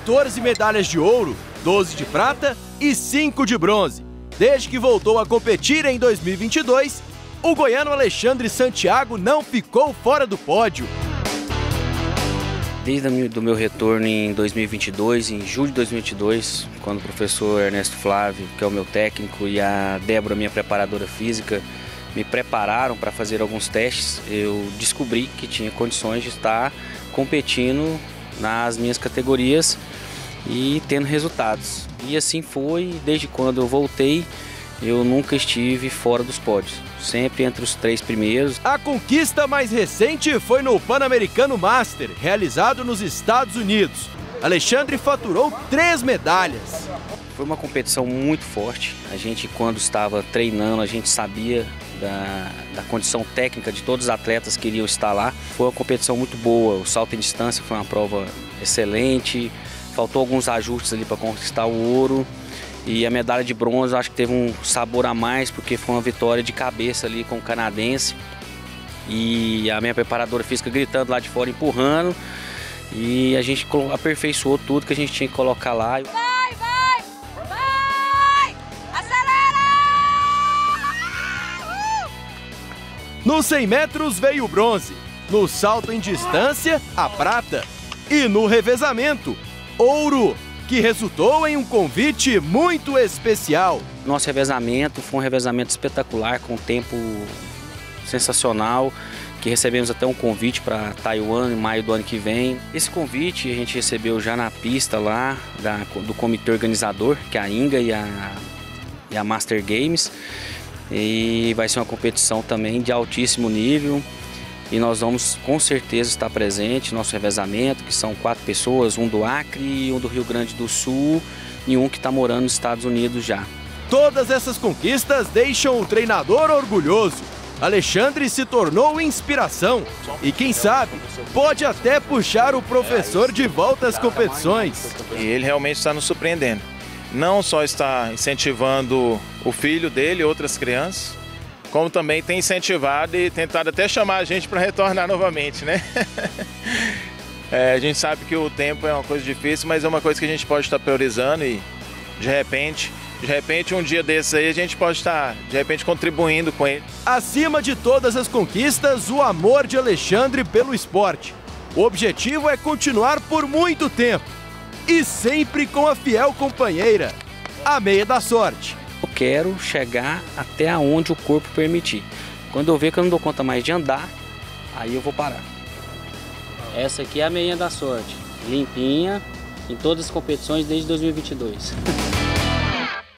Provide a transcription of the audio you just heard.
14 medalhas de ouro, 12 de prata e 5 de bronze. Desde que voltou a competir em 2022, o goiano Alexandre Santiago não ficou fora do pódio. Desde o meu retorno em 2022, em julho de 2022, quando o professor Ernesto Flávio, que é o meu técnico, e a Débora, minha preparadora física, me prepararam para fazer alguns testes, eu descobri que tinha condições de estar competindo nas minhas categorias e tendo resultados. E assim foi, desde quando eu voltei, eu nunca estive fora dos pódios, sempre entre os 3 primeiros. A conquista mais recente foi no Pan-Americano Master, realizado nos Estados Unidos. Alexandre faturou 3 medalhas. Foi uma competição muito forte. A gente, quando estava treinando, a gente sabia da condição técnica de todos os atletas que iriam estar lá. Foi uma competição muito boa. O salto em distância foi uma prova excelente. Faltou alguns ajustes ali para conquistar o ouro. E a medalha de bronze, acho que teve um sabor a mais, porque foi uma vitória de cabeça ali com o canadense. E a minha preparadora física gritando lá de fora, empurrando. E a gente aperfeiçoou tudo que a gente tinha que colocar lá. Vai, vai! Vai! Acelera! Nos 100 metros veio o bronze. No salto em distância, a prata. E no revezamento, ouro, que resultou em um convite muito especial. Nosso revezamento foi um revezamento espetacular, com um tempo sensacional, que recebemos até um convite para Taiwan em maio do ano que vem. Esse convite a gente recebeu já na pista lá do comitê organizador, que é a INGA e a Master Games. E vai ser uma competição também de altíssimo nível. E nós vamos com certeza estar presente no nosso revezamento, que são 4 pessoas, um do Acre, um do Rio Grande do Sul e um que está morando nos Estados Unidos já. Todas essas conquistas deixam o treinador orgulhoso. Alexandre se tornou inspiração e, quem sabe, pode até puxar o professor de volta às competições. E ele realmente está nos surpreendendo. Não só está incentivando o filho dele e outras crianças, como também tem incentivado e tentado até chamar a gente para retornar novamente, né? A gente sabe que o tempo é uma coisa difícil, mas é uma coisa que a gente pode estar priorizando e, de repente, um dia desses aí a gente pode estar, de repente, contribuindo com ele. Acima de todas as conquistas, o amor de Alexandre pelo esporte. O objetivo é continuar por muito tempo e sempre com a fiel companheira, a Meia da Sorte. Eu quero chegar até onde o corpo permitir. Quando eu ver que eu não dou conta mais de andar, aí eu vou parar. Essa aqui é a Meia da Sorte, limpinha, em todas as competições desde 2022.